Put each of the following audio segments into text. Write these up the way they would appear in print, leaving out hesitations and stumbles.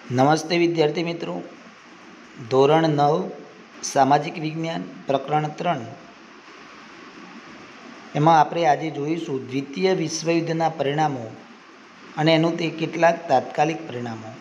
નમસ્તે વિદ્યાર્થી મિત્રો. ધોરણ 9 સામાજિક વિજ્ઞાન પ્રકરણ 3 એમાં આપણે આજે જોઈશું દ્વિતીય વિશ્વયુદ્ધના પરિણામો અને એનું તે કેટલાક તાત્કાલિક પરિણામો.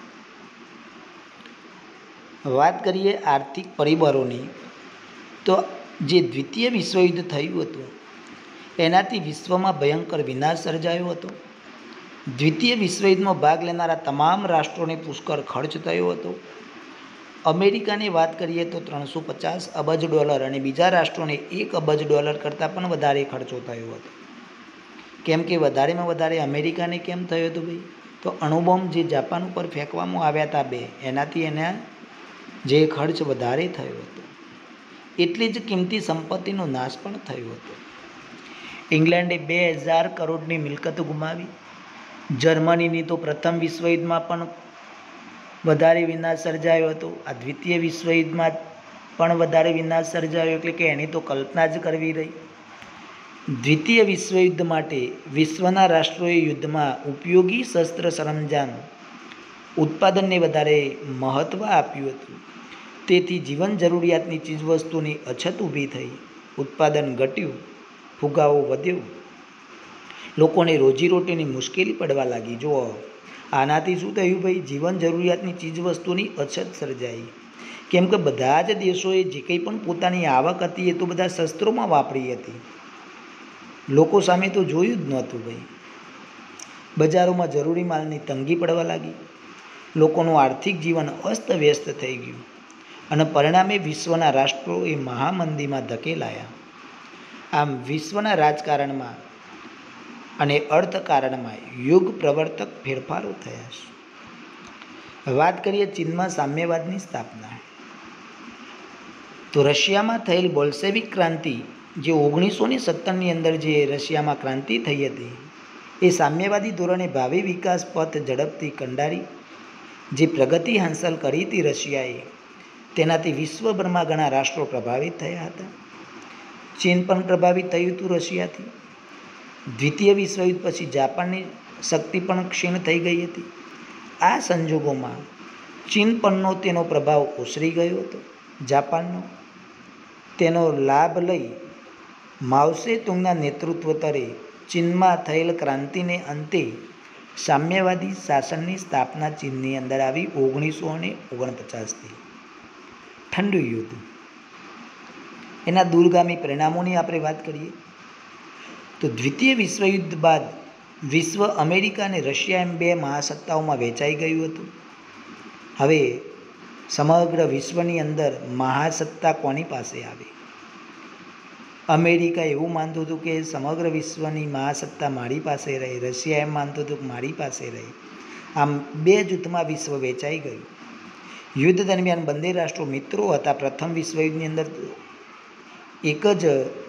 વાત કરીએ આર્થિક પરિબળોની, તો જે દ્વિતીય વિશ્વયુદ્ધ થયું હતું એનાથી વિશ્વમાં ભયંકર વિનાશ સર્જાયો હતો. દ્વિતીય વિશ્વયુદ્ધમાં ભાગ લેનારા તમામ રાષ્ટ્રોને પુષ્કળ ખર્ચ થયો હતો. અમેરિકાની વાત કરીએ તો $350 અબજ અને બીજા રાષ્ટ્રોને $1 અબજ કરતાં પણ વધારે ખર્ચો થયો હતો. કેમ કે વધારેમાં વધારે અમેરિકાને કેમ થયો હતો ભાઈ? તો અણુબોમ્બ જે જાપાન ઉપર ફેંકવામાં આવ્યા હતા એનાથી એના જે ખર્ચ વધારે થયો હતો. એટલી જ કિંમતી સંપત્તિનો નાશ પણ થયો હતો. ઇંગ્લેન્ડે 2000 કરોડની મિલકત ગુમાવી. જર્મનીની તો પ્રથમ વિશ્વયુદ્ધમાં પણ વધારે વિનાશ સર્જાયો હતો. આ દ્વિતીય વિશ્વયુદ્ધમાં પણ વધારે વિનાશ સર્જાયો, એટલે કે એની તો કલ્પના જ કરવી રહી. દ્વિતીય વિશ્વયુદ્ધ માટે વિશ્વના રાષ્ટ્રોએ યુદ્ધમાં ઉપયોગી શસ્ત્ર સરંજામ ઉત્પાદનને વધારે મહત્ત્વ આપ્યું હતું. તેથી જીવન જરૂરિયાતની ચીજવસ્તુની અછત ઊભી થઈ, ઉત્પાદન ઘટ્યું, ફુગાવો વધ્યો, લોકોને રોજીરોટીની મુશ્કેલી પડવા લાગી. જુઓ, આનાથી શું થયું ભાઈ? જીવન જરૂરિયાતની ચીજવસ્તુની અછત સર્જાઈ. કેમ કે બધા જ દેશોએ જે કંઈ પણ પોતાની આવક હતી એ તો બધા શસ્ત્રોમાં વાપરી હતી. લોકો સામે તો જોયું જ નહોતું ભાઈ. બજારોમાં જરૂરી માલની તંગી પડવા લાગી. લોકોનું આર્થિક જીવન અસ્તવ્યસ્ત થઈ ગયું અને પરિણામે વિશ્વના રાષ્ટ્રો એ મહામંદીમાં ધકેલાયા. આમ વિશ્વના રાજકારણમાં અને અર્થકારણમાં યુગ પ્રવર્તક ફેરફારો થયા છે. વાત કરીએ ચીનમાં સામ્યવાદની સ્થાપના. તો રશિયામાં થયેલ બોલ્શેવિક ક્રાંતિ, જે 1917ની અંદર જે રશિયામાં ક્રાંતિ થઈ હતી, એ સામ્યવાદી ધોરણે ભાવિ વિકાસ પથ ઝડપથી કંડારી જે પ્રગતિ હાંસલ કરી હતી રશિયાએ, તેનાથી વિશ્વભરમાં ઘણા રાષ્ટ્રો પ્રભાવિત થયા હતા. ચીન પણ પ્રભાવિત થયું હતું રશિયાથી. દ્વિતીય વિશ્વયુદ્ધ પછી જાપાનની શક્તિ પણ ક્ષીણ થઈ ગઈ હતી. આ સંજોગોમાં ચીન પરનો તેનો પ્રભાવ ઓસરી ગયો હતો. જાપાનનો તેનો લાભ લઈ માઓ તુંગના નેતૃત્વ તળે ચીનમાં થયેલ ક્રાંતિને અંતે સામ્યવાદી શાસનની સ્થાપના ચીનની અંદર આવી 1949થી. ઠંડુ યુદ્ધ, એના દૂરગામી પરિણામોની આપણે વાત કરીએ તો દ્વિતીય વિશ્વયુદ્ધ બાદ વિશ્વ અમેરિકા અને રશિયા એમ બે મહાસત્તાઓમાં વહેંચાઈ ગયું હતું. હવે સમગ્ર વિશ્વની અંદર મહાસત્તા કોની પાસે આવી? અમેરિકા એવું માનતું હતું કે સમગ્ર વિશ્વની મહાસત્તા મારી પાસે રહી. રશિયા એમ માનતું હતું કે મારી પાસે રહી. આમ બે જૂથમાં વિશ્વ વહેંચાઈ ગયું. યુદ્ધ દરમિયાન બંને રાષ્ટ્રો મિત્રો હતા. પ્રથમ વિશ્વયુદ્ધની અંદર એક જ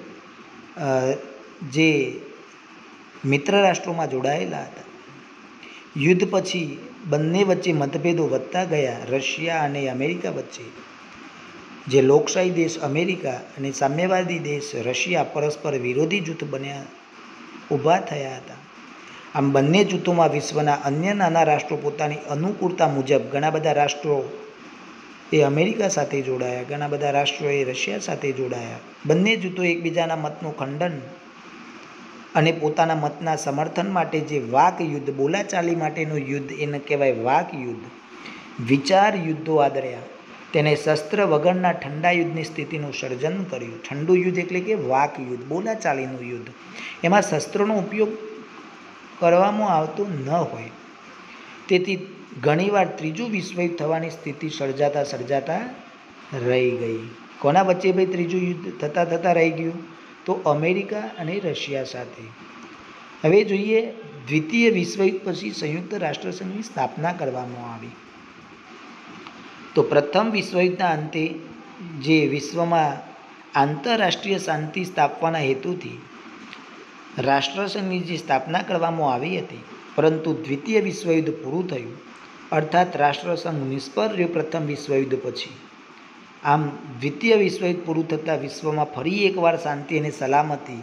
જે મિત્ર રાષ્ટ્રોમાં જોડાયેલા હતા. યુદ્ધ પછી બંને વચ્ચે મતભેદો વધતા ગયા. રશિયા અને અમેરિકા વચ્ચે જે લોકશાહી દેશ અમેરિકા અને સામ્યવાદી દેશ રશિયા પરસ્પર વિરોધી જૂથ બન્યા ઊભા થયા હતા. આમ બંને જૂથોમાં વિશ્વના અન્ય નાના રાષ્ટ્રો પોતાની અનુકૂળતા મુજબ ઘણા બધા રાષ્ટ્રો એ અમેરિકા સાથે જોડાયા, ઘણા બધા રાષ્ટ્રો એ રશિયા સાથે જોડાયા. બંને જૂથો એકબીજાના મતનું ખંડન અને પોતાના મતના સમર્થન માટે જે વાક યુદ્ધ, બોલાચાલી માટેનું યુદ્ધ, એને કહેવાય વાક યુદ્ધ, વિચાર યુદ્ધો આદર્યા. તેને શસ્ત્ર વગરના ઠંડા યુદ્ધની સ્થિતિનું સર્જન કર્યું. ઠંડુ યુદ્ધ એટલે કે વાક યુદ્ધ, બોલાચાલીનું યુદ્ધ. એમાં શસ્ત્રોનો ઉપયોગ કરવામાં આવતો ન હોય. તેથી ઘણીવાર ત્રીજું વિશ્વયુદ્ધ થવાની સ્થિતિ સર્જાતા રહી ગઈ. કોના વચ્ચે ભાઈ ત્રીજું યુદ્ધ થતાં રહી ગયું? તો અમેરિકા અને રશિયા સાથે. હવે જોઈએ, દ્વિતીય વિશ્વયુદ્ધ પછી સંયુક્ત રાષ્ટ્રસંઘની સ્થાપના કરવામાં આવી. તો પ્રથમ વિશ્વયુદ્ધના અંતે જે વિશ્વમાં આંતરરાષ્ટ્રીય શાંતિ સ્થાપવાના હેતુથી રાષ્ટ્રસંઘની જે સ્થાપના કરવામાં આવી હતી, પરંતુ દ્વિતીય વિશ્વયુદ્ધ પૂરું થયું, અર્થાત રાષ્ટ્રસંઘ નિષ્ફળ રહ્યો પ્રથમ વિશ્વયુદ્ધ પછી. આમ દ્વિતીય વિશ્વયુદ્ધ પૂરું થતાં વિશ્વમાં ફરી એકવાર શાંતિ અને સલામતી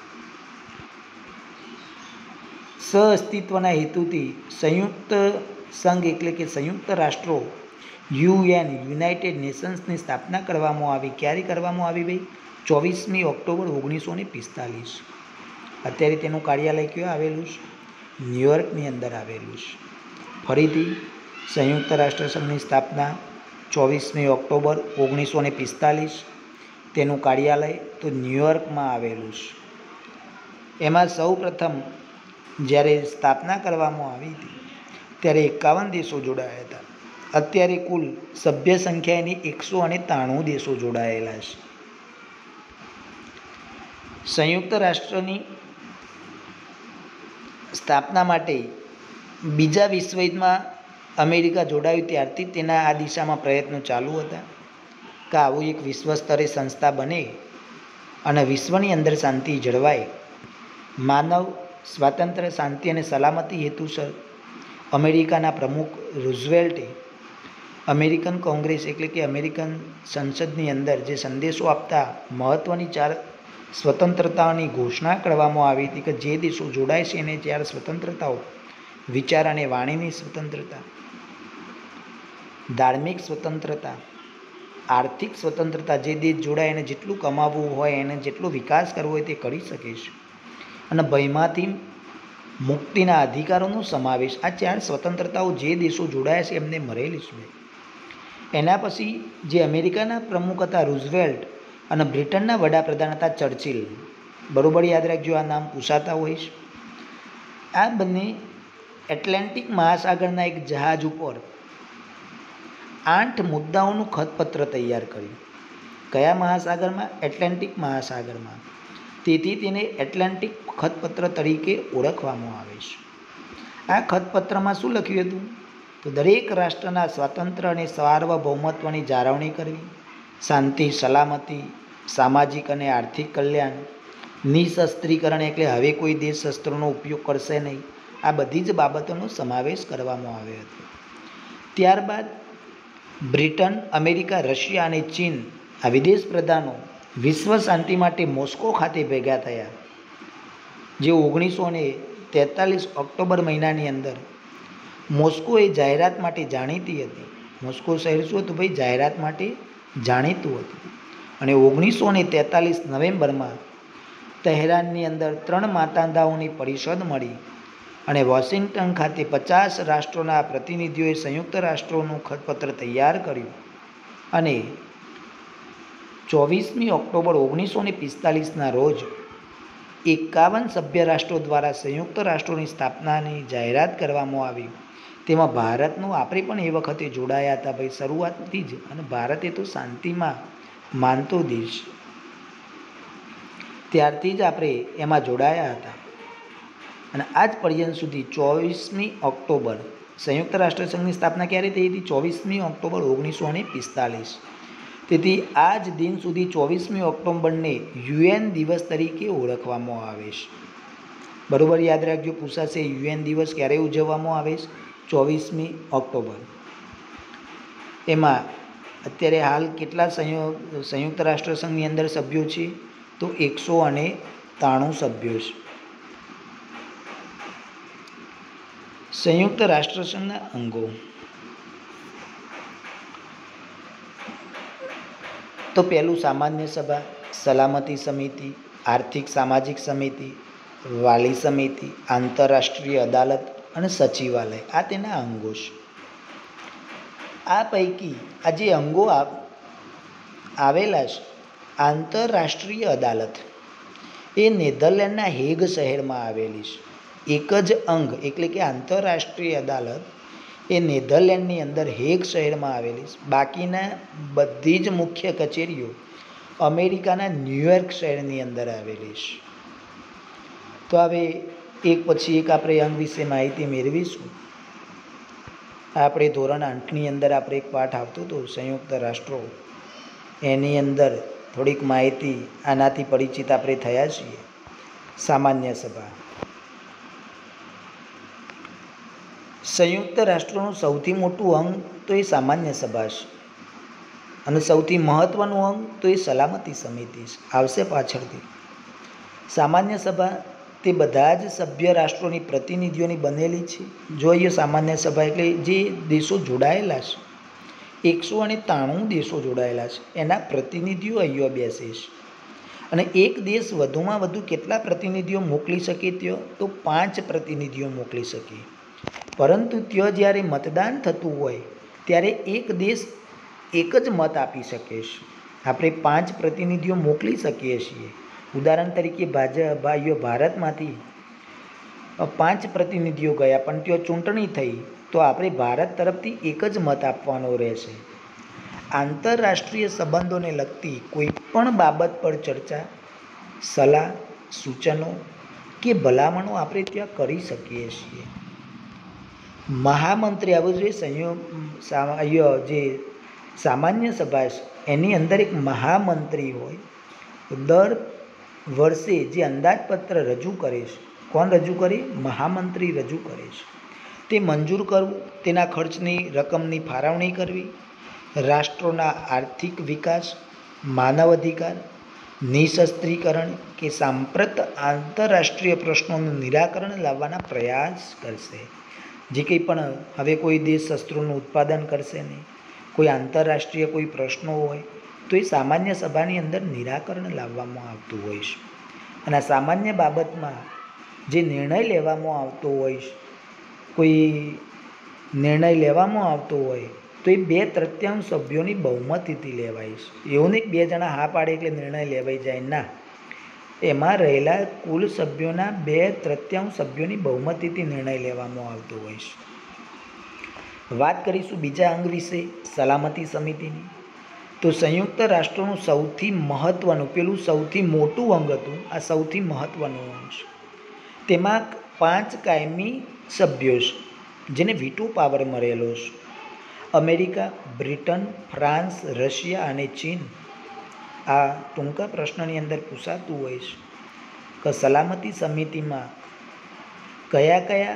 સહઅસ્તિત્વના હેતુથી સંયુક્ત સંઘ એટલે કે સંયુક્ત રાષ્ટ્રો UN યુનાઇટેડ નેશન્સની સ્થાપના કરવામાં આવી. ક્યારે કરવામાં આવી ભાઈ? 24મી ઓક્ટોબર 1945. અત્યારે તેનું કાર્યાલય ક્યાં આવેલું છે? ન્યુયોર્કની અંદર આવેલું છે. ફરીથી સંયુક્ત રાષ્ટ્રસંઘની સ્થાપના 24મી ઓક્ટોબર 1945. તેનું કાર્યાલય તો ન્યુયોર્કમાં આવેલું છે. એમાં સૌ પ્રથમ જ્યારે સ્થાપના કરવામાં આવી હતી ત્યારે 51 દેશો જોડાયા હતા. અત્યારે કુલ સભ્ય સંખ્યા એની 193 દેશો જોડાયેલા છે. સંયુક્ત રાષ્ટ્રની સ્થાપના માટે બીજા વિશ્વયુદ્ધમાં અમેરિકા જોડાયું ત્યારથી તેના આ દિશામાં પ્રયત્નો ચાલુ હતા કે આવું એક વિશ્વ સ્તરે સંસ્થા બને અને વિશ્વની અંદર શાંતિ જળવાય. માનવ સ્વાતંત્ર્ય, શાંતિ અને સલામતી હેતુસર અમેરિકાના પ્રમુખ રૂઝવેલ્ટે અમેરિકન કોંગ્રેસ એટલે કે અમેરિકન સંસદની અંદર જે સંદેશો આપતા મહત્ત્વની 4 સ્વતંત્રતાઓની ઘોષણા કરવામાં આવી હતી કે જે દેશો જોડાય છે એને 4 સ્વતંત્રતાઓ: વિચાર અને વાણીની સ્વતંત્રતા, ધાર્મિક સ્વતંત્રતા, આર્થિક સ્વતંત્રતા, જે દેશ જોડાય એને જેટલું કમાવવું હોય, એને જેટલો વિકાસ કરવો હોય તે કરી શકે છે, અને ભયમાંથી મુક્તિના અધિકારોનો સમાવેશ. આ 4 સ્વતંત્રતાઓ જે દેશો જોડાયા છે એમને મળેલી છે. એના પછી જે અમેરિકાના પ્રમુખ હતા રૂઝવેલ્ટ અને બ્રિટનના વડાપ્રધાન હતા ચર્ચિલ. બરોબર યાદ રાખજો, આ નામ પૂછાતા હોય છે. આ બંને એટલાન્ટિક મહાસાગરના એક જહાજ ઉપર 8 મુદ્દાઓનું ખતપત્ર તૈયાર કર્યું. કયા મહાસાગરમાં? એટલાન્ટિક મહાસાગરમાં. તેથી તેને એટલાન્ટિક ખતપત્ર તરીકે ઓળખવામાં આવે છે. આ ખતપત્રમાં શું લખ્યું હતું? તો દરેક રાષ્ટ્રના સ્વાતંત્ર્ય અને સાર્વભૌમત્વની જાળવણી કરવી, શાંતિ, સલામતી, સામાજિક અને આર્થિક કલ્યાણ, નિશસ્ત્રીકરણ એટલે હવે કોઈ દેશ શસ્ત્રોનો ઉપયોગ કરશે નહીં. આ બધી જ બાબતોનો સમાવેશ કરવામાં આવ્યો હતો. ત્યારબાદ બ્રિટન, અમેરિકા, રશિયા અને ચીન આ વિદેશ પ્રધાનો વિશ્વ શાંતિ માટે મોસ્કો ખાતે ભેગા થયા. જે 1943 ઓક્ટોબર મહિનાની અંદર મોસ્કો એ જાહેરાત માટે જાણીતી હતી. મોસ્કો શહેર શું હતું ભાઈ? જાહેરાત માટે જાણીતું હતું. અને 1943 નવેમ્બરમાં તહેરાનની અંદર 3 માતાંધાઓની પરિષદ મળી અને વોશિંગ્ટન ખાતે 50 રાષ્ટ્રોના પ્રતિનિધિઓએ સંયુક્ત રાષ્ટ્રોનું ખતપત્ર તૈયાર કર્યું. અને 24મી ઓક્ટોબર 1945ના રોજ 51 સભ્ય રાષ્ટ્રો દ્વારા સંયુક્ત રાષ્ટ્રોની સ્થાપનાની જાહેરાત કરવામાં આવી. તેમાં ભારતનું આપણે પણ એ વખતે જોડાયા હતા ભાઈ, શરૂઆતથી જ. અને ભારત એ તો શાંતિમાં માનતો દેશ, ત્યારથી જ આપણે એમાં જોડાયા હતા. અને આજ પર્યંત સુધી 24મી ઓક્ટોબર સંયુક્ત રાષ્ટ્રસંઘની સ્થાપના ક્યારે થઈ હતી? 24મી ઓક્ટોબર 1945. તેથી આ જ દિન સુધી 24મી ઓક્ટોબરને UN દિવસ તરીકે ઓળખવામાં આવે છે. બરોબર યાદ રાખજો, પૂછાશે UN દિવસ ક્યારે ઉજવવામાં આવે છે? 24મી ઓક્ટોબર. એમાં અત્યારે હાલ કેટલા સંયુક્ત રાષ્ટ્રસંઘની અંદર સભ્યો છે? તો 193 સભ્યો છે. સંયુક્ત રાષ્ટ્રસંઘના અંગો તો પહેલું સામાન્ય સભા, સલામતી સમિતિ, આર્થિક સામાજિક સમિતિ, વાલી સમિતિ, આંતરરાષ્ટ્રીય અદાલત અને સચિવાલય. આ તેના અંગો છે. આ પૈકી આ જે અંગો આવેલા છે, આંતરરાષ્ટ્રીય અદાલત એ નેધરલેન્ડના હેગ શહેરમાં આવેલી છે. એક જ અંગ એટલે કે આંતરરાષ્ટ્રીય અદાલત એ નેધરલેન્ડની અંદર હેગ શહેરમાં આવેલી છે. બાકીના બધી જ મુખ્ય કચેરીઓ અમેરિકાના ન્યુયોર્ક શહેરની અંદર આવેલી છે. તો હવે એક પછી એક આપણે અંગ વિશે માહિતી મેળવીશું. આપણે ધોરણ 8ની અંદર આપણે એક પાઠ આવતો હતો સંયુક્ત રાષ્ટ્રો, એની અંદર થોડીક માહિતી આનાથી પરિચિત આપણે થયા છીએ. સામાન્ય સભા. સંયુક્ત રાષ્ટ્રોનું સૌથી મોટું અંગ તો એ સામાન્ય સભા છે, અને સૌથી મહત્ત્વનું અંગ તો એ સલામતી સમિતિ છે. આવશે પાછળથી. સામાન્ય સભા તે બધા જ સભ્ય રાષ્ટ્રોની પ્રતિનિધિઓની બનેલી છે. જો અહીંયા સામાન્ય સભા એટલે જે દેશો જોડાયેલા છે 193 દેશો જોડાયેલા છે એના પ્રતિનિધિઓ અહીંયા બેસે છે. અને એક દેશ વધુમાં વધુ કેટલા પ્રતિનિધિઓ મોકલી શકે ત્યાં તો 5 પ્રતિનિધિઓ મોકલી શકે. પરંતુ ત્યાં જ્યારે મતદાન થતું હોય ત્યારે એક દેશ એક જ મત આપી શકે છે. આપણે 5 પ્રતિનિધિઓ મોકલી શકીએ છીએ. ઉદાહરણ તરીકે ભારતમાંથી 5 પ્રતિનિધિઓ ગયા પણ ત્યાં ચૂંટણી થઈ તો આપણે ભારત તરફથી એક જ મત આપવાનો રહેશે. આંતરરાષ્ટ્રીય સંબંધોને લગતી કોઈ પણ બાબત પર ચર્ચા, સલાહ, સૂચનો કે ભલામણો આપણે ત્યાં કરી શકીએ છીએ. મહામંત્રી આવું જોઈએ જે સામાન્ય સભા છે એની અંદર એક મહામંત્રી હોય. દર વર્ષે જે અંદાજપત્ર રજૂ કરે છે, કોણ રજૂ કરે? મહામંત્રી રજૂ કરે છે. તે મંજૂર કરવું, તેના ખર્ચની રકમની ફાળવણી કરવી, રાષ્ટ્રોના આર્થિક વિકાસ, માનવ અધિકાર, નિઃશસ્ત્રીકરણ કે સાંપ્રત આંતરરાષ્ટ્રીય પ્રશ્નોનું નિરાકરણ લાવવાના પ્રયાસ કરશે. જે કંઈ પણ હવે કોઈ દેશ શસ્ત્રોનું ઉત્પાદન કરશે નહીં, કોઈ આંતરરાષ્ટ્રીય કોઈ પ્રશ્નો હોય તો એ સામાન્ય સભાની અંદર નિરાકરણ લાવવામાં આવતું હોય છે. અને આ સામાન્ય બાબતમાં જે નિર્ણય લેવામાં આવતો હોય છે, કોઈ નિર્ણય લેવામાં આવતો હોય તો એ 2/3 સભ્યોની બહુમતીથી લેવાય છે. એવું નહીં 2 જણા હા પાડે એટલે નિર્ણય લેવાઈ જાય, ના. એમાં રહેલા કુલ સભ્યોના 2/3 સભ્યોની બહુમતીથી નિર્ણય લેવામાં આવતો હોય છે. વાત કરીશું બીજા અંગ વિશે, સલામતી સમિતિની. તો સંયુક્ત રાષ્ટ્રોનું સૌથી મહત્ત્વનું, પેલું સૌથી મોટું અંગ હતું, આ સૌથી મહત્ત્વનું અંગ છે. તેમાં 5 કાયમી સભ્યો છે જેને વીટો પાવર મળેલો છે. અમેરિકા, બ્રિટન, ફ્રાન્સ, રશિયા અને ચીન. આ ટૂંકા પ્રશ્નની અંદર પૂછાતું હોય છે કે સલામતી સમિતિમાં કયા કયા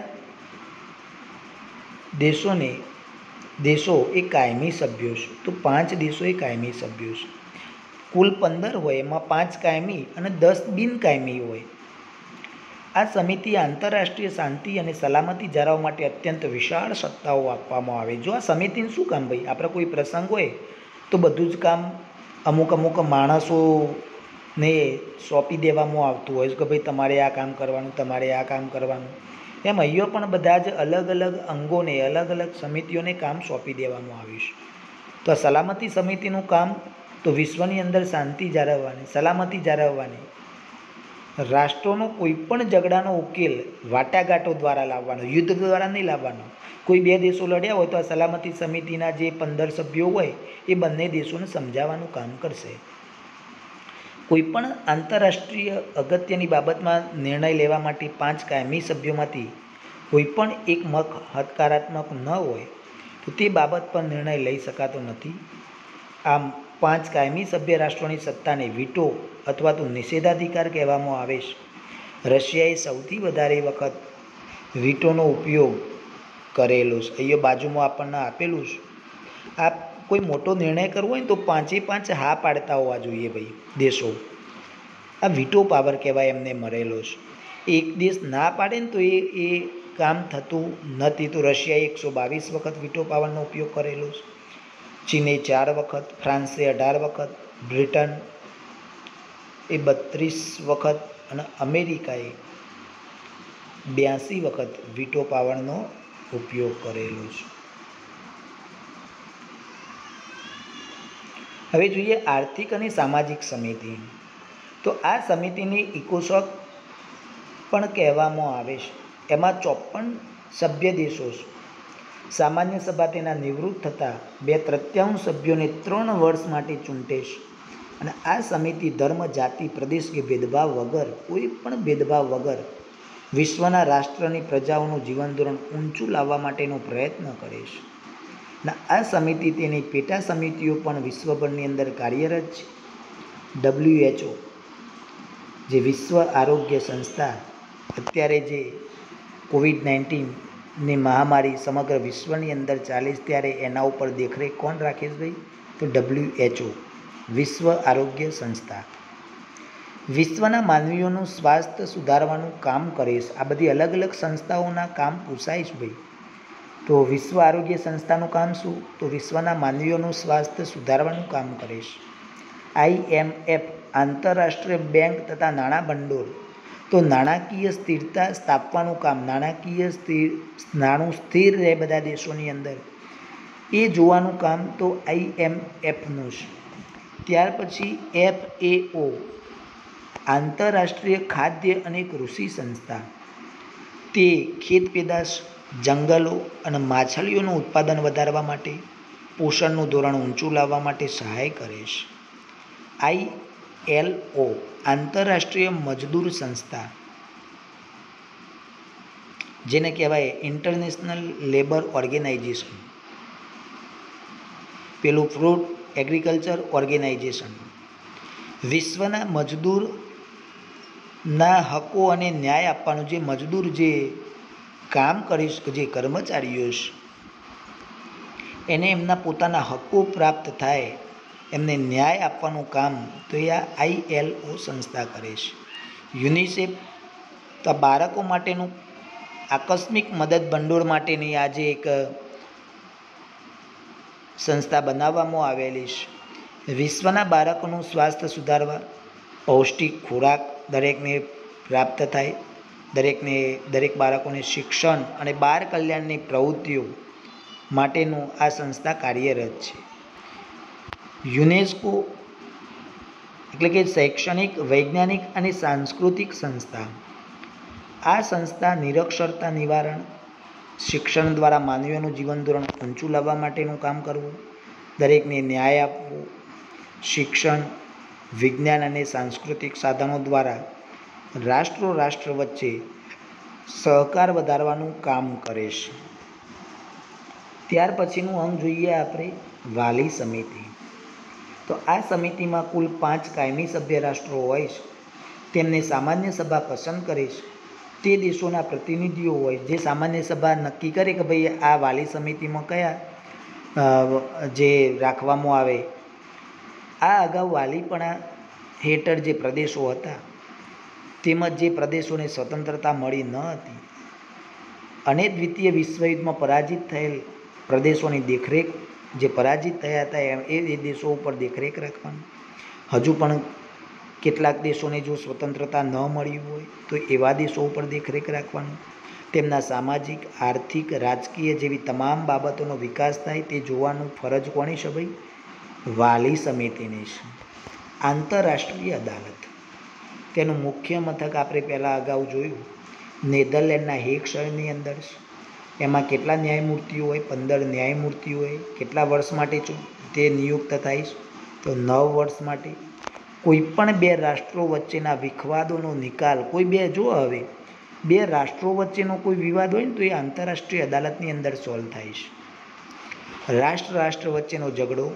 દેશો એ કાયમી સભ્યો છે. તો 5 દેશો એ કાયમી સભ્યો છે. કુલ 15 હોય એમાં 5 કાયમી અને 10 બિનકાયમી હોય. આ સમિતિ આંતરરાષ્ટ્રીય શાંતિ અને સલામતી જાળવવા માટે અત્યંત વિશાળ સત્તાઓ આપવામાં આવે. જો આ સમિતિનું શું કામ ભાઈ? આપણે કોઈ પ્રસંગ હોય તો બધું જ કામ અમુક માણસોને સોંપી દેવામાં આવતું હોય છે કે ભાઈ તમારે આ કામ કરવાનું, તમારે આ કામ કરવાનું. એમ અહીંયા પણ બધા જ અલગ અલગ અંગોને, અલગ અલગ સમિતિઓને કામ સોંપી દેવામાં આવ્યું છે. તો આ સલામતી સમિતિનું કામ તો વિશ્વની અંદર શાંતિ જાળવવાની, સલામતી જાળવવાની, રાષ્ટ્રોનો કોઈ પણ ઝઘડાનો ઉકેલ વાટાઘાટો દ્વારા લાવવાનો, યુદ્ધ દ્વારા નહીં લાવવાનો. કોઈ 2 દેશો લડ્યા હોય તો આ સલામતી સમિતિના જે 15 સભ્યો હોય એ બંને દેશોને સમજાવવાનું કામ કરશે. કોઈપણ આંતરરાષ્ટ્રીય અગત્યની બાબતમાં નિર્ણય લેવા માટે 5 કાયમી સભ્યોમાંથી કોઈપણ એક મત હકારાત્મક ન હોય તો તે બાબત પર નિર્ણય લઈ શકાતો નથી. આમ 5 કાયમી સભ્ય રાષ્ટ્રોની સત્તાને વીટો અથવા તો નિષેધાધિકાર કહેવામાં આવે છે. રશિયાએ સૌથી વધારે વખત વીટોનો ઉપયોગ કરેલો છે. અહીંયા બાજુમાં આપણને આપેલું છે. આ કોઈ મોટો નિર્ણય કરવો હોય ને તો 5 હા પાડતા હોવા જોઈએ ભાઈ દેશો. આ વીટો પાવર કહેવાય, એમને મળેલો છે. એક દેશ ના પાડે ને તો એ કામ થતું નથી. તો રશિયાએ 122 વખત વીટો પાવરનો ઉપયોગ કરેલો છે. ચીને 4 વખત, ફ્રાન્સે 18 વખત, બ્રિટન એ 32 વખત અને અમેરિકાએ 82 વખત વીટો પાવરનો ઉપયોગ કરેલો છે. હવે જોઈએ આર્થિક અને સામાજિક સમિતિ. તો આ સમિતિને ઇકોસોક પણ કહેવામાં આવે છે. એમાં 54 સભ્ય દેશો છે. સામાન્ય સભા તેના નિવૃત્ત થતા 2/3 સભ્યોને 3 વર્ષ માટે ચૂંટે છે. અને આ સમિતિ ધર્મ, જાતિ, પ્રદેશ કે ભેદભાવ વગર, કોઈ પણ ભેદભાવ વગર વિશ્વના રાષ્ટ્રની પ્રજાઓનું જીવન ધોરણ ઊંચું લાવવા માટેનો પ્રયત્ન કરે છે. અને આ સમિતિ તેની પેટા સમિતિઓ પણ વિશ્વભરની અંદર કાર્યરત છે. WHO જે વિશ્વ આરોગ્ય સંસ્થા, અત્યારે જે COVID-19ની મહામારી સમગ્ર વિશ્વની અંદર ચાલે છે ત્યારે એના ઉપર દેખરેખ કોણ રાખે છે ભાઈ? તો WHO વિશ્વ આરોગ્ય સંસ્થા. વિશ્વના માનવીઓનું સ્વાસ્થ્ય સુધારવાનું કામ કરીશ. આ બધી અલગ અલગ સંસ્થાઓના કામ પૂછાય છે ભાઈ. તો વિશ્વ આરોગ્ય સંસ્થાનું કામ શું? તો વિશ્વના માનવીઓનું સ્વાસ્થ્ય સુધારવાનું કામ કરીશ. IMF આંતરરાષ્ટ્રીય બેંક તથા નાણાં ભંડોળ, તો નાણાકીય સ્થિરતા સ્થાપવાનું કામ, નાણું સ્થિર રહે બધા દેશોની અંદર એ જોવાનું કામ તો IMFનું છે. ત્યાર પછી FAO આંતરરાષ્ટ્રીય ખાદ્ય અને કૃષિ સંસ્થા, તે ખેત પેદાશ, જંગલો અને માછલીઓનું ઉત્પાદન વધારવા માટે, પોષણનું ધોરણ ઊંચું લાવવા માટે સહાય કરે છે. ILO આંતરરાષ્ટ્રીય મજદૂર સંસ્થા, જેને કહેવાય ઇન્ટરનેશનલ લેબર ઓર્ગેનાઇઝેશન. પેલું ફ્રૂટ એગ્રીકલ્ચર ઓર્ગેનાઇઝેશન. વિશ્વના મજદૂરના હકો અને ન્યાય આપવાનું, જે મજદૂર જે કામ કરીશ, જે કર્મચારીઓ છે એને એમના પોતાના હકો પ્રાપ્ત થાય, એમને ન્યાય આપવાનું કામ તો એ ILO સંસ્થા કરે છે. યુનિસેફ તો બાળકો માટેનું આકસ્મિક મદદ ભંડોળ માટેની આજે એક સંસ્થા બનાવવામાં આવેલી છે. વિશ્વના બાળકોનું સ્વાસ્થ્ય સુધારવા, પૌષ્ટિક ખોરાક દરેકને પ્રાપ્ત થાય, દરેક બાળકોને શિક્ષણ અને બાળ કલ્યાણની પ્રવૃત્તિઓ માટેનું આ સંસ્થા કાર્યરત છે. યુનેસ્કો એટલે કે શૈક્ષણિક, વૈજ્ઞાનિક અને સાંસ્કૃતિક સંસ્થા. આ સંસ્થા નિરક્ષરતા નિવારણ, શિક્ષણ દ્વારા માનવીઓનું જીવન ધોરણ ઊંચું લાવવા માટેનું કામ કરવું, દરેકને ન્યાય આપવો, શિક્ષણ, વિજ્ઞાન અને સાંસ્કૃતિક સાધનો દ્વારા રાષ્ટ્ર વચ્ચે સહકાર વધારવાનું કામ કરે છે. ત્યાર પછીનું અંગ જોઈએ આપણે વાલી સમિતિ. તો આ સમિતિમાં કુલ 5 કાયમી સભ્ય રાષ્ટ્રો હોય છે. તેમને સામાન્ય સભા પસંદ કરે છે. તે દેશોના પ્રતિનિધિઓ હોય, જે સામાન્ય સભા નક્કી કરે કે ભાઈ આ વાલી સમિતિમાં કયા જે રાખવામાં આવે. આ અગાઉ વાલીપણા હેઠળ જે પ્રદેશો હતા, તેમજ જે પ્રદેશોને સ્વતંત્રતા મળી ન હતી અને દ્વિતીય વિશ્વયુદ્ધમાં પરાજિત થયેલ પ્રદેશોની દેખરેખ, જે પરાજિત થયા હતા એ દેશો ઉપર દેખરેખ રાખવાની. હજુ પણ કેટલાક દેશોને જો સ્વતંત્રતા ન મળી હોય તો એવા દેશો ઉપર દેખરેખ રાખવાનું. તેમના સામાજિક, આર્થિક, રાજકીય જેવી તમામ બાબતોનો વિકાસ થાય તે જોવાનું ફરજ કોની છે ભાઈ? વાલી સમિતિની છે. આંતરરાષ્ટ્રીય અદાલત, તેનું મુખ્ય મથક આપણે પહેલાં અગાઉ જોયું નેધરલેન્ડના હેગ શહેરની અંદર છે. એમાં કેટલા ન્યાયમૂર્તિઓ હોય? 15 ન્યાયમૂર્તિઓ હોય. કેટલા વર્ષ માટે તે નિયુક્ત થાય છે? તો 9 વર્ષ માટે. કોઈપણ 2 રાષ્ટ્રો વચ્ચેના વિખવાદોનો નિકાલ, હવે 2 રાષ્ટ્રો વચ્ચેનો કોઈ વિવાદ હોય ને તો એ આંતરરાષ્ટ્રીય અદાલતની અંદર સોલ્વ થાય છે. રાષ્ટ્ર વચ્ચેનો ઝઘડો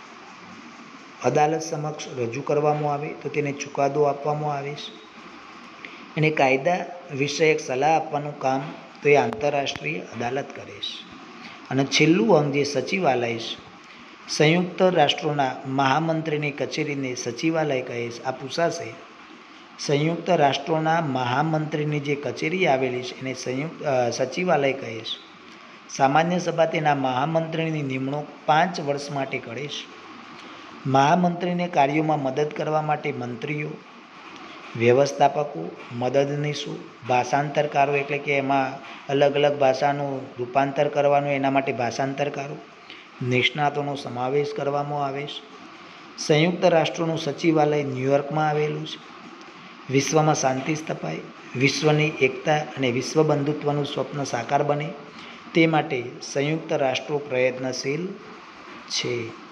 અદાલત સમક્ષ રજૂ કરવામાં આવે તો તેને ચુકાદો આપવામાં આવે છે. એને કાયદા વિષયક સલાહ આપવાનું કામ તો એ આંતરરાષ્ટ્રીય અદાલત કરે છે. અને છેલ્લું અંગ જે સચિવાલય છે, સંયુક્ત રાષ્ટ્રોના મહામંત્રીની કચેરીને સચિવાલય કહે છે. આ પૂછાશે. સંયુક્ત રાષ્ટ્રોના મહામંત્રીની જે કચેરી આવેલી છે એને સચિવાલય કહે છે. સામાન્ય સભા તેના મહામંત્રીની નિમણૂક 5 વર્ષ માટે કરે છે. મહામંત્રીને કાર્યોમાં મદદ કરવા માટે મંત્રીઓ, વ્યવસ્થાપકો, મદદનીશો, ભાષાંતરકારો એટલે કે એમાં અલગ અલગ ભાષાનું રૂપાંતર કરવાનું, એના માટે ભાષાંતરકારો, નિષ્ણાતોનો સમાવેશ કરવામાં આવે છે. સંયુક્ત રાષ્ટ્રોનું સચિવાલય ન્યૂયોર્કમાં આવેલું છે. વિશ્વમાં શાંતિ સ્થપાય, વિશ્વની એકતા અને વિશ્વ બંધુત્વનું સ્વપ્ન સાકાર બને તે માટે સંયુક્ત રાષ્ટ્રો પ્રયત્નશીલ છે.